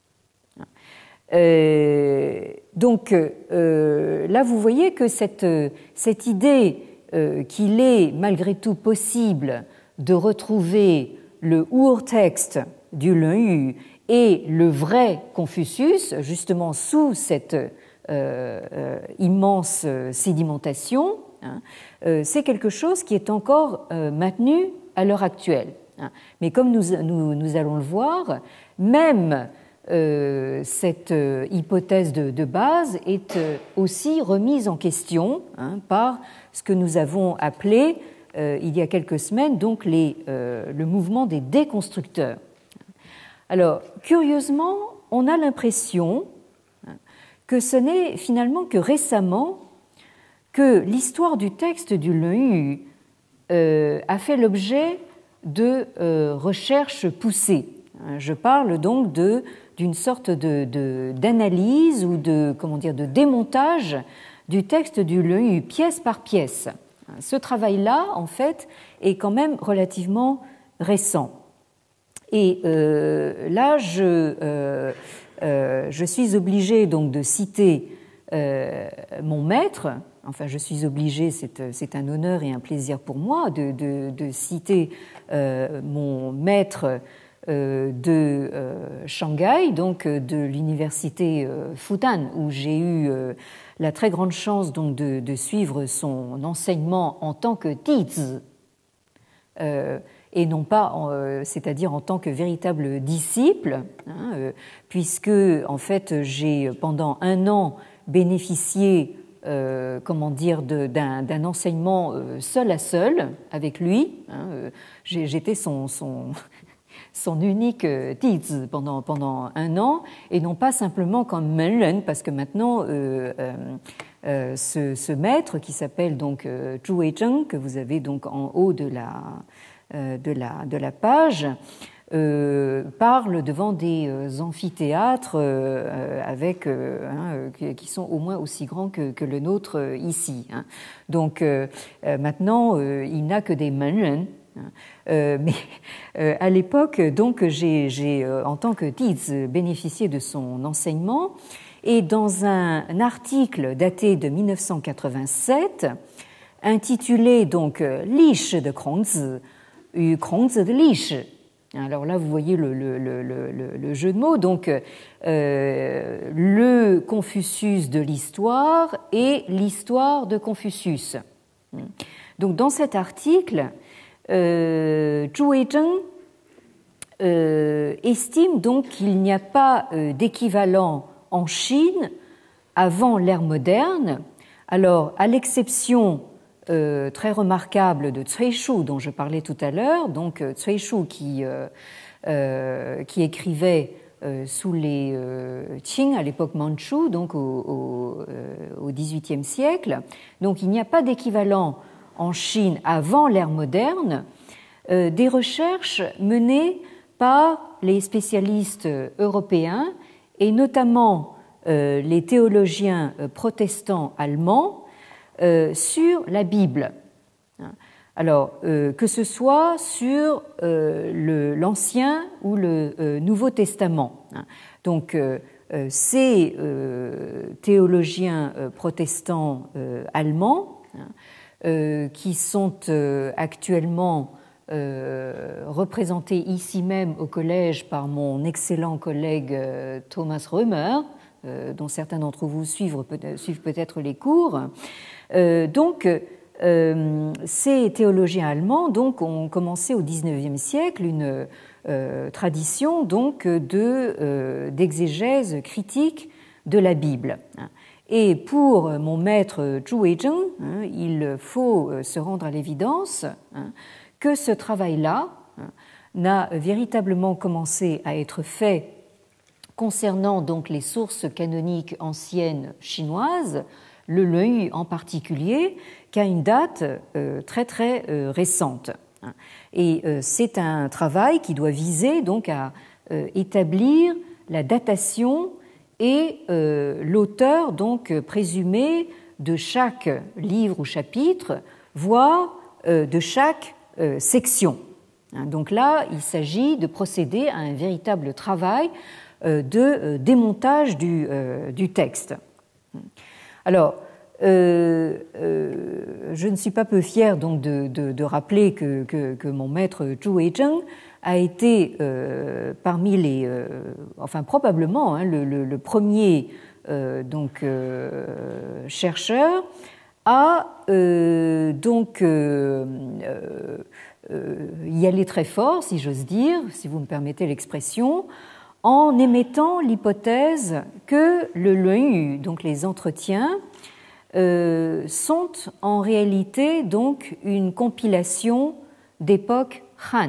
[SPEAKER 1] Euh, donc euh, là, vous voyez que cette, cette idée euh, qu'il est malgré tout possible de retrouver le urtexte du Lun-Yu et le vrai Confucius, justement sous cette euh, euh, immense sédimentation, hein, euh, c'est quelque chose qui est encore euh, maintenu à l'heure actuelle. Hein. Mais comme nous, nous, nous allons le voir, même euh, cette euh, hypothèse de, de base est euh, aussi remise en question hein, par ce que nous avons appelé euh, il y a quelques semaines donc les, euh, le mouvement des déconstructeurs. Alors, curieusement, on a l'impression que ce n'est finalement que récemment que l'histoire du texte du Lun-Yu euh, a fait l'objet de euh, recherches poussées. Je parle donc de, d'une sorte de, de, d'analyse ou de, comment dire, de démontage du texte du Lun-Yu, pièce par pièce. Ce travail-là, en fait, est quand même relativement récent. Et euh, là, je, euh, euh, je suis obligée donc de citer euh, mon maître. Enfin, je suis obligée, c'est, c'est un honneur et un plaisir pour moi de, de, de citer euh, mon maître euh, de euh, Shanghai, donc de l'université euh, Fudan, où j'ai eu euh, la très grande chance donc de, de suivre son enseignement en tant que Dizi. Euh, et non pas, euh, c'est-à-dire en tant que véritable disciple, hein, euh, puisque en fait j'ai pendant un an bénéficié, euh, comment dire, de, d'un, d'un enseignement euh, seul à seul avec lui. Hein, euh, j'ai, j'étais son, son, son unique Dizi pendant pendant un an, et non pas simplement comme Menren, parce que maintenant euh, euh, euh, ce, ce maître qui s'appelle donc euh, Zhu Weizheng, que vous avez donc en haut de la De la, de la page, euh, parle devant des euh, amphithéâtres euh, avec, euh, hein, qui, qui sont au moins aussi grands que, que le nôtre euh, ici. Hein. Donc euh, euh, maintenant, euh, il n'a que des menren. Hein. Euh, mais euh, à l'époque, donc, j'ai, j'ai euh, en tant que Dizi bénéficié de son enseignement, et dans un, un article daté de mille neuf cent quatre-vingt-sept, intitulé donc Lishi de Kongzi, yu Kongzi de Lishi. Alors là, vous voyez le, le, le, le, le jeu de mots. Donc, euh, le Confucius de l'histoire et l'histoire de Confucius. Donc, dans cet article, euh, Zhu Weizheng euh, estime donc qu'il n'y a pas euh, d'équivalent en Chine avant l'ère moderne. Alors, à l'exception Euh, très remarquable de Cui Shu dont je parlais tout à l'heure, donc euh, Cui Shu qui, euh, euh, qui écrivait euh, sous les euh, Qing à l'époque mandchoue, donc au, au, euh, au dix-huitième siècle. Donc il n'y a pas d'équivalent en Chine avant l'ère moderne. Euh, des recherches menées par les spécialistes européens et notamment euh, les théologiens protestants allemands Euh, sur la Bible. Alors, euh, que ce soit sur euh, le, l'Ancien ou le euh, Nouveau Testament. Donc, euh, ces euh, théologiens euh, protestants euh, allemands, euh, qui sont euh, actuellement euh, représentés ici même au collège par mon excellent collègue euh, Thomas Römer, euh, dont certains d'entre vous suivent, suivent peut-être les cours. Euh, donc, euh, ces théologiens allemands donc, ont commencé au dix-neuvième siècle une euh, tradition donc, de, euh, d'exégèse critique de la Bible. Et pour mon maître Zhu Weizheng, hein, il faut se rendre à l'évidence hein, que ce travail-là hein, n'a véritablement commencé à être fait concernant donc, les sources canoniques anciennes chinoises, le Lun-Yu en particulier, qu'à une date euh, très très euh, récente. Et euh, c'est un travail qui doit viser donc à euh, établir la datation et euh, l'auteur donc présumé de chaque livre ou chapitre, voire euh, de chaque euh, section. Donc là, il s'agit de procéder à un véritable travail de démontage du, du texte. Alors, euh, euh, je ne suis pas peu fière donc de, de, de rappeler que, que, que mon maître Zhu Weizheng a été euh, parmi les, euh, enfin probablement hein, le, le, le premier euh, donc euh, chercheur à euh, donc euh, euh, euh, y aller très fort, si j'ose dire, si vous me permettez l'expression, en émettant l'hypothèse que le Luanyu, donc les entretiens, euh, sont en réalité donc une compilation d'époque Han.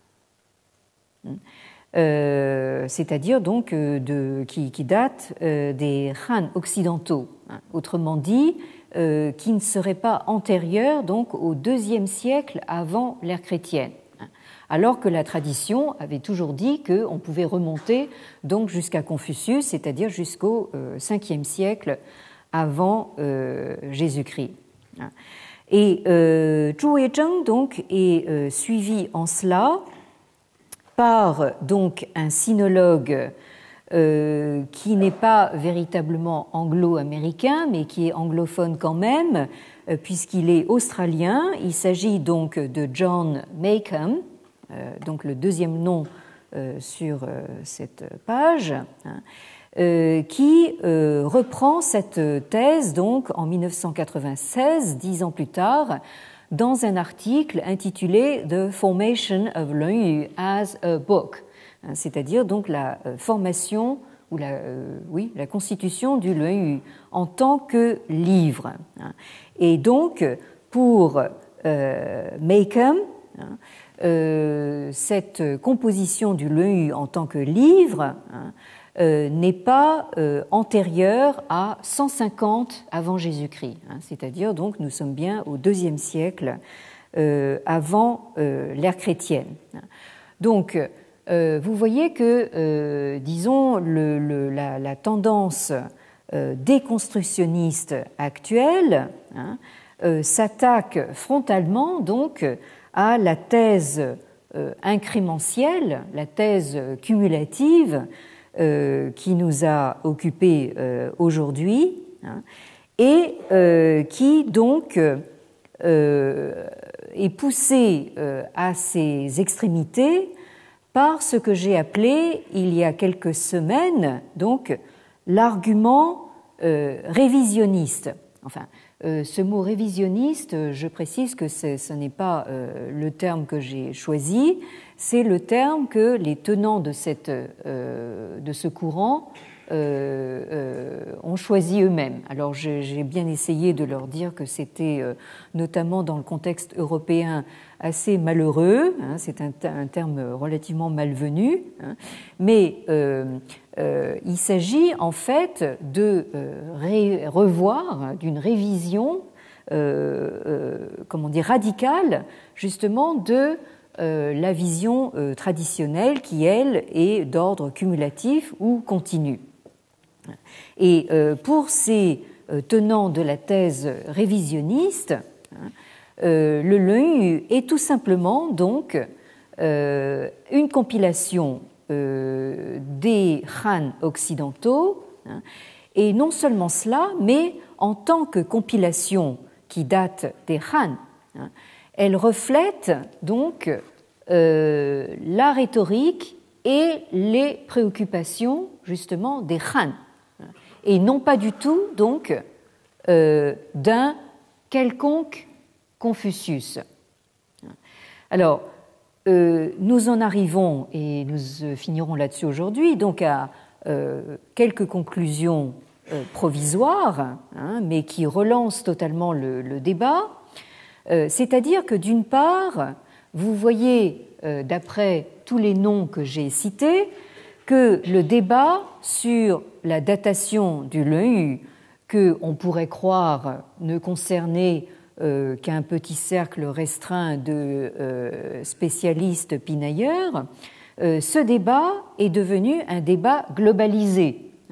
[SPEAKER 1] Euh, c'est-à-dire donc euh, de, qui, qui date euh, des Han occidentaux, hein, autrement dit, euh, qui ne seraient pas antérieurs donc au deuxième siècle avant l'ère chrétienne, hein, alors que la tradition avait toujours dit qu'on pouvait remonter donc jusqu'à Confucius, c'est-à-dire jusqu'au euh, cinquième siècle avant euh, Jésus-Christ. Hein. Et euh, Zhu Weizheng donc est euh, suivi en cela par donc un sinologue euh, qui n'est pas véritablement anglo-américain, mais qui est anglophone quand même, euh, puisqu'il est australien. Il s'agit donc de John Maycomb, euh, donc le deuxième nom euh, sur euh, cette page, hein, euh, qui euh, reprend cette thèse donc en mille neuf cent quatre-vingt-seize, dix ans plus tard, dans un article intitulé The Formation of Luanyu as a Book, c'est-à-dire donc la formation ou la, euh, oui, la constitution du Luanyu en tant que livre. Et donc, pour euh, Maycomb, euh, cette composition du Luanyu en tant que livre Euh, n'est pas euh, antérieure à cent cinquante avant Jésus-Christ, hein, c'est-à-dire donc nous sommes bien au deuxième siècle euh, avant euh, l'ère chrétienne. Donc euh, vous voyez que, euh, disons, le, le, la, la tendance euh, déconstructionniste actuelle hein, euh, s'attaque frontalement donc à la thèse euh, incrémentielle, la thèse cumulative, Euh, qui nous a occupés euh, aujourd'hui, hein, et euh, qui donc euh, est poussé euh, à ses extrémités par ce que j'ai appelé il y a quelques semaines donc l'argument euh, révisionniste. Enfin, euh, ce mot révisionniste, je précise que ce n'est pas euh, le terme que j'ai choisi, c'est le terme que les tenants de, cette, euh, de ce courant euh, euh, ont choisi eux-mêmes. Alors j'ai bien essayé de leur dire que c'était euh, notamment dans le contexte européen assez malheureux, hein, c'est un, un terme relativement malvenu, hein, mais euh, euh, il s'agit en fait de euh, ré, revoir, d'une révision, euh, euh, comment dire, radicale, justement de euh, la vision euh, traditionnelle qui, elle, est d'ordre cumulatif ou continu. Et euh, pour ces euh, tenants de la thèse révisionniste, hein, euh, le Luanyu est tout simplement donc euh, une compilation euh, des Han occidentaux, hein, et non seulement cela, mais en tant que compilation qui date des Han, hein, elle reflète donc euh, la rhétorique et les préoccupations justement des Han, et non pas du tout donc euh, d'un quelconque Confucius. Alors, euh, nous en arrivons, et nous finirons là-dessus aujourd'hui, donc à euh, quelques conclusions euh, provisoires, hein, mais qui relancent totalement le, le débat. Euh, c'est-à-dire que d'une part, vous voyez, euh, d'après tous les noms que j'ai cités, que le débat sur la datation du Luanyu, que on pourrait croire ne concernait euh, qu'un petit cercle restreint de euh, spécialistes pinailleurs, euh, ce débat est devenu un débat globalisé,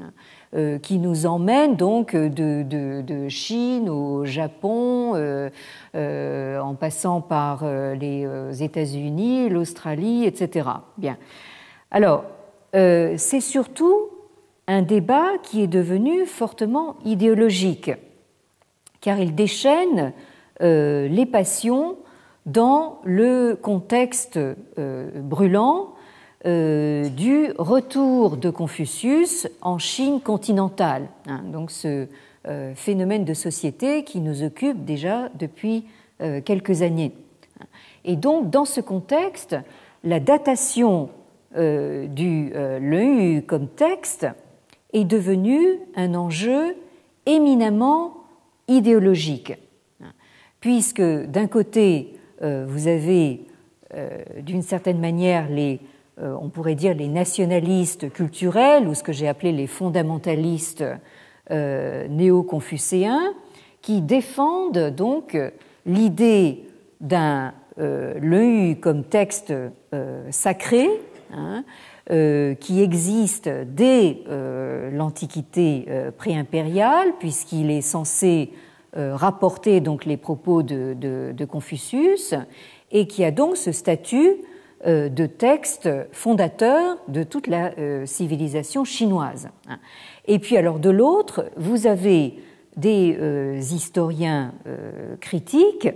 [SPEAKER 1] euh, qui nous emmène donc de, de, de Chine au Japon, euh, euh, en passant par euh, les États-Unis, l'Australie, et cetera. Bien. Alors, euh, c'est surtout un débat qui est devenu fortement idéologique, car il déchaîne euh, les passions dans le contexte euh, brûlant euh, du retour de Confucius en Chine continentale. Hein, donc ce euh, phénomène de société qui nous occupe déjà depuis euh, quelques années. Et donc, dans ce contexte, la datation euh, du euh, Lun Yu comme texte est devenue un enjeu éminemment idéologique, puisque d'un côté, euh, vous avez euh, d'une certaine manière les, euh, on pourrait dire les nationalistes culturels, ou ce que j'ai appelé les fondamentalistes euh, néo-confucéens, qui défendent donc l'idée d'un euh, Lun Yu comme texte euh, sacré, hein, euh, qui existe dès euh, l'Antiquité euh, pré-impériale, puisqu'il est censé euh, rapporter donc les propos de, de, de Confucius, et qui a donc ce statut euh, de texte fondateur de toute la euh, civilisation chinoise. Et puis alors de l'autre, vous avez des euh, historiens euh, critiques,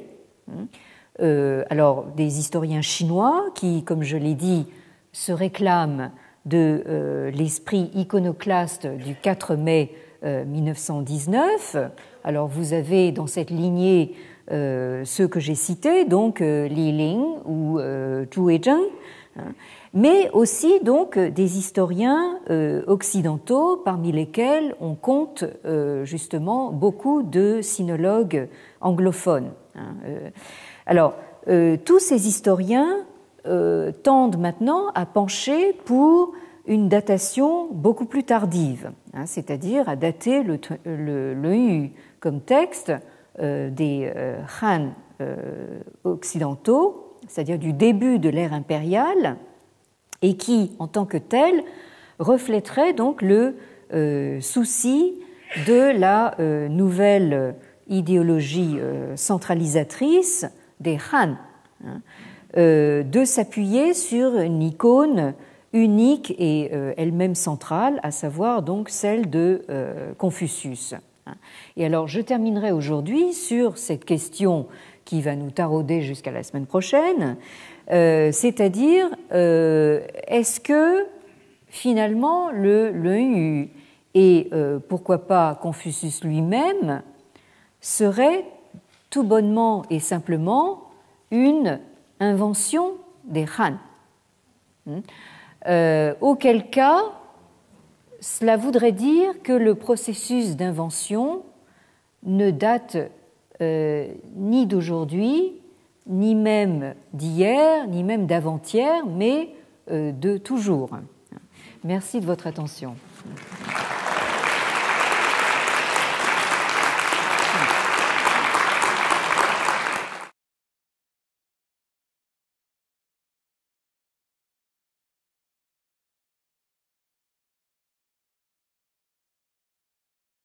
[SPEAKER 1] euh, alors des historiens chinois qui, comme je l'ai dit, se réclament de euh, l'esprit iconoclaste du quatre mai euh, mille neuf cent dix-neuf. Alors vous avez dans cette lignée euh, ceux que j'ai cités, donc euh, Li Ling ou euh, Zhu Weizheng, hein, mais aussi donc des historiens euh, occidentaux, parmi lesquels on compte euh, justement beaucoup de sinologues anglophones. Hein. Euh, alors, euh, tous ces historiens euh, tendent maintenant à pencher pour une datation beaucoup plus tardive, hein, c'est-à-dire à dater le, le, le Yu comme texte euh, des euh, Han euh, occidentaux, c'est-à-dire du début de l'ère impériale, et qui, en tant que tel, reflèterait donc le euh, souci de la euh, nouvelle idéologie euh, centralisatrice des Han, hein, euh, de s'appuyer sur une icône unique et euh, elle-même centrale, à savoir donc celle de euh, Confucius. Et alors, je terminerai aujourd'hui sur cette question qui va nous tarauder jusqu'à la semaine prochaine, euh, c'est-à-dire, euh, est-ce que finalement le Lun Yu et euh, pourquoi pas Confucius lui-même serait tout bonnement et simplement une invention des Han, euh, auquel cas cela voudrait dire que le processus d'invention ne date euh, ni d'aujourd'hui, ni même d'hier, ni même d'avant-hier, mais euh, de toujours. Merci de votre attention.